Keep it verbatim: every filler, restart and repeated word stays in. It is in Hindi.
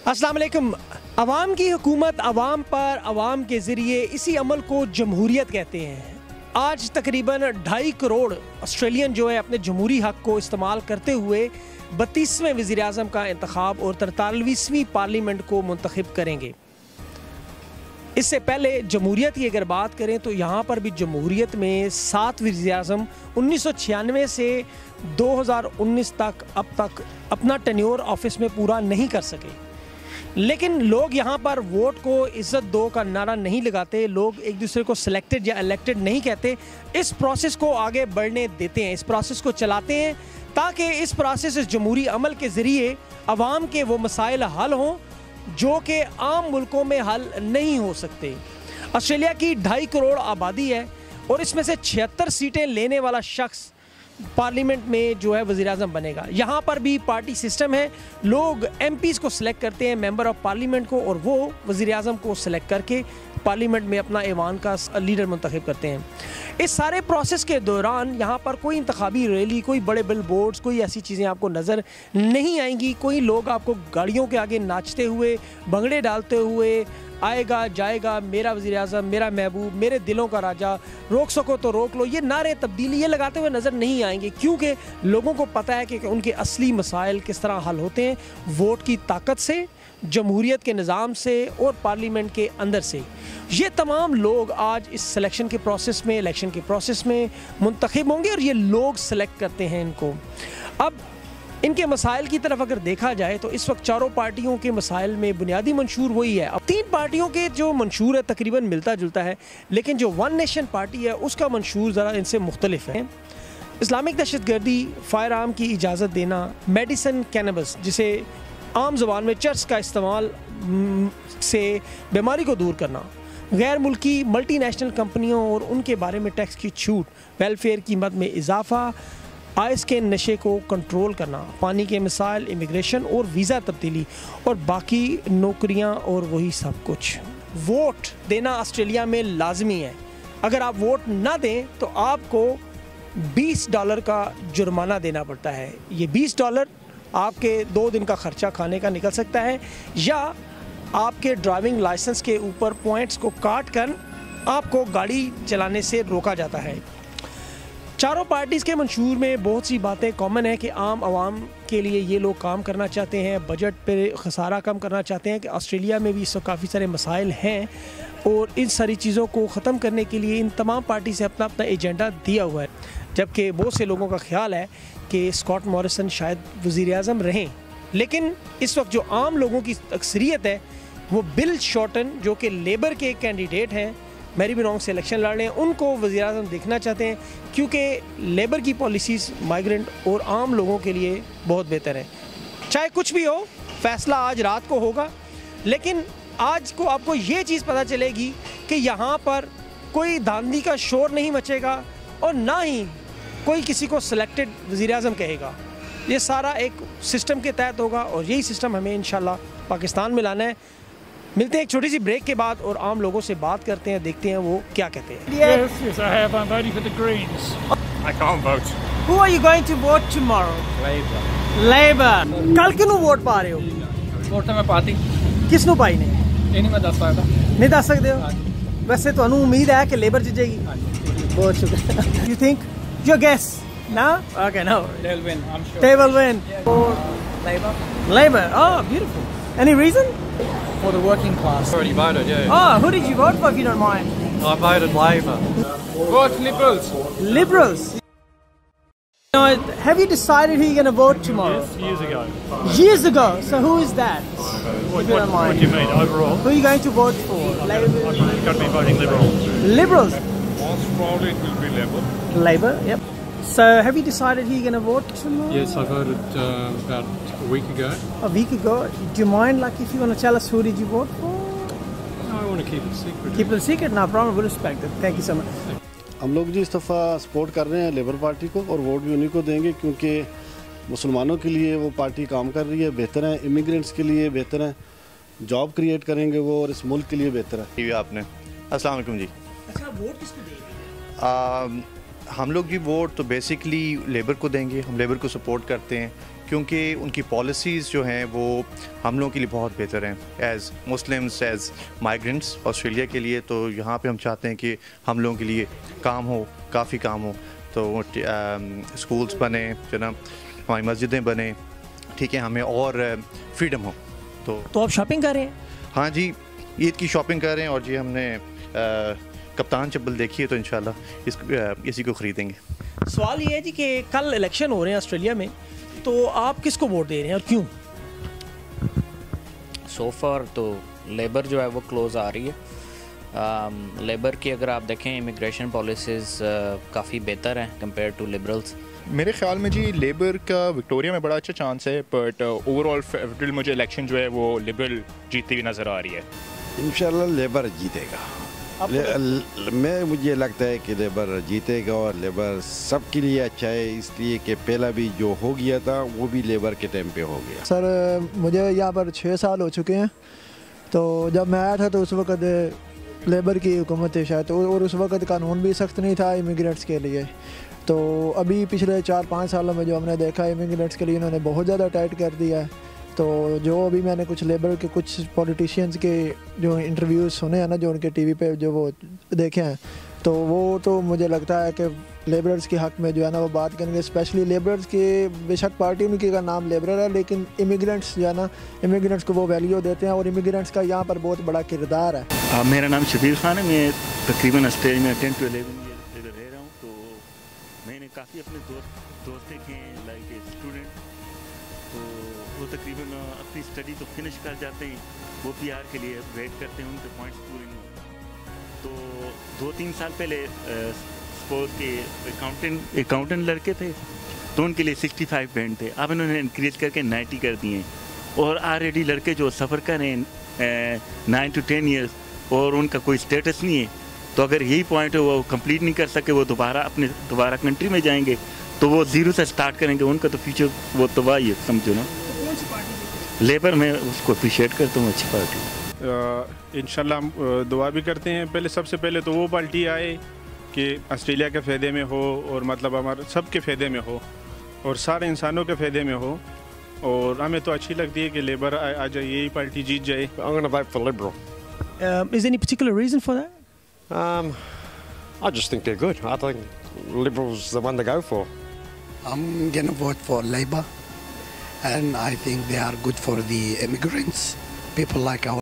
अस्सलाम वालेकुम। अवाम की हुकूमत अवाम पर अवाम के ज़रिए, इसी अमल को जमहूरियत कहते हैं। आज तकरीबन ढाई करोड़ ऑस्ट्रेलियन जो है अपने जमहूरी हक़ को इस्तेमाल करते हुए बत्तीसवें वज़ीर आज़म का इंतखाब और तरतालीसवीं पार्लियामेंट को मुंतखब करेंगे। इससे पहले जमहूरियत की अगर बात करें तो यहाँ पर भी जमहूरियत में सात वज़ीर आज़म उन्नीस सौ छियानवे से दो हज़ार उन्नीस तक अब तक अपना टेन्योर ऑफिस में पूरा नहीं कर सके। लेकिन लोग यहाँ पर वोट को इज़्ज़त दो का नारा नहीं लगाते, लोग एक दूसरे को सिलेक्टेड या इलेक्टेड नहीं कहते। इस प्रोसेस को आगे बढ़ने देते हैं, इस प्रोसेस को चलाते हैं ताकि इस प्रोसेस इस जमहूरी अमल के ज़रिए अवाम के वो मसाइल हल हों जो कि आम मुल्कों में हल नहीं हो सकते। ऑस्ट्रेलिया की ढाई करोड़ आबादी है और इसमें से छिहत्तर सीटें लेने वाला शख्स पार्लियामेंट में जो है वज़ीर आज़म बनेगा। यहाँ पर भी पार्टी सिस्टम है, लोग एम पीज़ को सिलेक्ट करते हैं, मेंबर ऑफ पार्लियामेंट को, और वो वज़ीर आज़म को सिलेक्ट करके पार्लियामेंट में अपना ऐवान का लीडर मुंतखब करते हैं। इस सारे प्रोसेस के दौरान यहाँ पर कोई इंतखाबी रैली, कोई बड़े बिल बोर्ड्स, कोई ऐसी चीज़ें आपको नज़र नहीं आएंगी। कोई लोग आपको गाड़ियों के आगे नाचते हुए, भंगड़े डालते हुए आएगा जाएगा, मेरा वज़ीर आज़म, मेरा महबूब, मेरे दिलों का राजा, रोक सको तो रोक लो, ये नारे तब्दीली ये लगाते हुए नज़र नहीं आएंगे, क्योंकि लोगों को पता है कि उनके असली मसाइल किस तरह हल होते हैं, वोट की ताकत से, जमहूरियत के निज़ाम से और पार्लियामेंट के अंदर से। ये तमाम लोग आज इस सिलेक्शन के प्रोसेस में, इलेक्शन के प्रोसेस में मुंतखब होंगे और ये लोग सेलेक्ट करते हैं इनको। अब इनके मसाइल की तरफ अगर देखा जाए तो इस वक्त चारों पार्टियों के मसाइल में बुनियादी मंशूर वही है। अब तीन पार्टियों के जो मंशूर है तकरीबन मिलता जुलता है, लेकिन जो वन नेशन पार्टी है उसका मंशूर ज़रा इनसे मुख्तलिफ है। इस्लामिक दहशतगर्दी, फायर आर्म की इजाज़त देना, मेडिसन कैनबस जिसे आम ज़बान में चर्च का इस्तेमाल से बीमारी को दूर करना, गैर मुल्की मल्टी नेशनल कंपनियों और उनके बारे में टैक्स की छूट, वेलफेयर की मद में इजाफ़ा, आइस के नशे को कंट्रोल करना, पानी के मिसाइल, इमिग्रेशन और वीज़ा तब्दीली और बाकी नौकरियां और वही सब कुछ। वोट देना ऑस्ट्रेलिया में लाजमी है। अगर आप वोट ना दें तो आपको बीस डॉलर का जुर्माना देना पड़ता है। ये बीस डॉलर आपके दो दिन का ख़र्चा खाने का निकल सकता है, या आपके ड्राइविंग लाइसेंस के ऊपर पॉइंट्स को काट कर आपको गाड़ी चलाने से रोका जाता है। चारों पार्टीज़ के मंशूर में बहुत सी बातें कॉमन है कि आम आवाम के लिए ये लोग काम करना चाहते हैं, बजट पे खसारा कम करना चाहते हैं कि ऑस्ट्रेलिया में भी इस वक्त काफ़ी सारे मसाइल हैं और इन सारी चीज़ों को ख़त्म करने के लिए इन तमाम पार्टी से अपना अपना एजेंडा दिया हुआ है। जबकि बहुत से लोगों का ख्याल है कि स्कॉट मॉरिसन शायद वज़ीर आज़म रहें, लेकिन इस वक्त जो आम लोगों की अक्सरियत है वो बिल शॉर्टन जो कि लेबर के कैंडिडेट हैं, मैरी बिनोंग से इलेक्शन लड़ रहे हैं, उनको वज़ीर आज़म देखना चाहते हैं, क्योंकि लेबर की पॉलिसीज़ माइग्रेंट और आम लोगों के लिए बहुत बेहतर है। चाहे कुछ भी हो, फ़ैसला आज रात को होगा, लेकिन आज को आपको ये चीज़ पता चलेगी कि यहाँ पर कोई धांधली का शोर नहीं मचेगा और ना ही कोई किसी को सिलेक्टेड वज़ीर आज़म कहेगा। ये सारा एक सिस्टम के तहत होगा और यही सिस्टम हमें इंशाल्लाह पाकिस्तान में लाना है। मिलते हैं एक छोटी सी ब्रेक के बाद और आम लोगों से बात करते हैं, देखते हैं वो क्या कहते हैं। Yes, yes, I have. I'm voting for the Greens. I can't vote. Who are you going to vote tomorrow? Labour. Labour. कल किनू वोट पा रहे हो? वोट तो मैं पाती किस नू पाई ने? ਇਹ ਨਹੀਂ ਮੈਂ ਦੱਸ ਸਕਦਾ। नहीं दस सकते हो? वैसे तो उम्मीद है कि लेबर जीतेगी। बहुत शुक्रिया। You think? Your guess? No? Okay, no. They'll win, I'm sure. They will win. For Labour. Labour. Oh, beautiful. Any reason? For the working class. Already voted, yeah. Oh, who did you vote for if you don't mind? I voted Labour. Vote Liberals. Liberals. Now, have you decided who you're going to vote tomorrow? Yes, years ago. Years ago. So who is that? What, If you what, don't mind. what do you mean, overall? Who are you going to vote for? Labour. I'm going to be voting Liberal. Liberals. Most probably it will be Labour. Labour. Yep. So have you decided who you're going to vote tomorrow? Yes, I voted uh, about a week ago. A week ago. Do you mind, like, if you want to tell us who did you vote for? No, I want to keep it secret. Keep it a secret. No problem. We respect it. Thank you so much. हम लोग जी इस दफ़ा सपोर्ट कर रहे हैं लेबर पार्टी को और वोट भी उन्हीं को देंगे, क्योंकि मुसलमानों के लिए वो पार्टी काम कर रही है, बेहतर है, इमिग्रेंट्स के लिए बेहतर है, जॉब क्रिएट करेंगे वो और इस मुल्क के लिए बेहतर है। आपने अस्सलाम वालेकुम जी। अच्छा, वोट किसको देंगे? हम लोग जी वोट तो बेसिकली लेबर को देंगे। हम लेबर को सपोर्ट करते हैं क्योंकि उनकी पॉलिसीज़ जो हैं वो हम लोगों के लिए बहुत बेहतर हैं as Muslims, as migrants Australia के लिए। तो यहाँ पे हम चाहते हैं कि हम लोगों के लिए काम हो, काफ़ी काम हो। तो स्कूल्स बने जनाब, हमारी मस्जिदें बने, ठीक है, हमें और फ्रीडम हो। तो तो आप शॉपिंग कर रहे हैं? हाँ जी, ईद की शॉपिंग कर रहे हैं और जी हमने आ, कप्तान चप्पल देखी है तो इंशाल्लाह इस इसी को ख़रीदेंगे। सवाल ये है जी कि कल इलेक्शन हो रहे हैं ऑस्ट्रेलिया में, तो आप किसको वोट दे रहे हैं और क्यों? सो फार तो लेबर जो है वो क्लोज आ रही है। um, लेबर की अगर आप देखें इमिग्रेशन पॉलिसीज़ काफ़ी बेहतर हैं कंपेयर टू लिबरल्स। मेरे ख्याल में जी लेबर का विक्टोरिया में बड़ा अच्छा चांस है, बट ओवरऑल फेडरल मुझे इलेक्शन जो है वो लिबरल जीतती हुई नज़र आ रही है। इंशाल्लाह लेबर जीतेगा। ले, ल, मैं मुझे लगता है कि लेबर जीतेगा और लेबर सबके लिए अच्छा है, इसलिए कि पहला भी जो हो गया था वो भी लेबर के टाइम पे हो गया। सर मुझे यहाँ पर छः साल हो चुके हैं, तो जब मैं आया था तो उस वक़्त लेबर की हुकूमत थी शायद, और उस वक़्त कानून भी सख्त नहीं था इमिग्रेंट्स के लिए। तो अभी पिछले चार पाँच सालों में जो हमने देखा इमिग्रेंट्स के लिए इन्होंने बहुत ज़्यादा टाइट कर दिया है। तो जो अभी मैंने कुछ लेबर के कुछ पॉलिटिशियंस के जो इंटरव्यूज़ सुने हैं ना, जो उनके टीवी पे जो वो देखे हैं, तो वो तो मुझे लगता है कि लेबरर्स के हक़ में जो है ना वो बात करेंगे, स्पेशली लेबरर्स के। बेशक पार्टी उनकी का नाम लेबरर है, लेकिन इमिग्रेंट्स जो है ना, इमिग्रेंट्स को वो वैल्यू देते हैं और इमिग्रेंट्स का यहाँ पर बहुत बड़ा किरदार है। आ, मेरा नाम शबीर खान है। मैं तकरीबन ऑस्ट्रेलिया में टेन टू एलेवन ईयर इधर रह रहा हूँ। तो मैंने काफ़ी अपने दोस्त दोस्त देखे हैं लाइक ए स्टूडेंट, तो वो तकरीबन अपनी स्टडी तो फिनिश कर जाते हैं, वो पी आर के लिए वेट करते हैं उनके पॉइंट्स पूरे नहीं होते। तो दो तीन साल पहले सपोज के अकाउंटेंट अकाउंटेंट लड़के थे तो उनके लिए सिक्सटी फाइव बैंड थे, अब इन्होंने इंक्रीज करके नाइन्टी कर दिए। और ऑलरेडी लड़के जो सफ़र कर रहे हैं नाइन टू टेन ईयर्स और उनका कोई स्टेटस नहीं है, तो अगर यही पॉइंट है वो कंप्लीट नहीं कर सके, वो दोबारा अपने दोबारा कंट्री में जाएंगे तो वो ज़ीरो से स्टार्ट करेंगे, उनका तो फ्यूचर वो तबाह है, समझो ना। लेबर में उसको अप्रिशिएट करता हूँ, अच्छी पार्टी। इंशाल्लाह दुआ भी करते हैं। पहले सबसे पहले तो वो पार्टी आए कि ऑस्ट्रेलिया के फ़ायदे में हो और मतलब हमारे सब के फ़ायदे में हो और सारे इंसानों के फ़ायदे में हो, और हमें तो अच्छी लगती है कि लेबर आ, आ जाए, यही पार्टी जीत जाए। I'm going to vote for Liberal. Um, is there any particular reason for that? Um, I just think they're good. I think Liberal's the one to go for. I'm going to vote for Labour, and I think they are good for the immigrants, people like our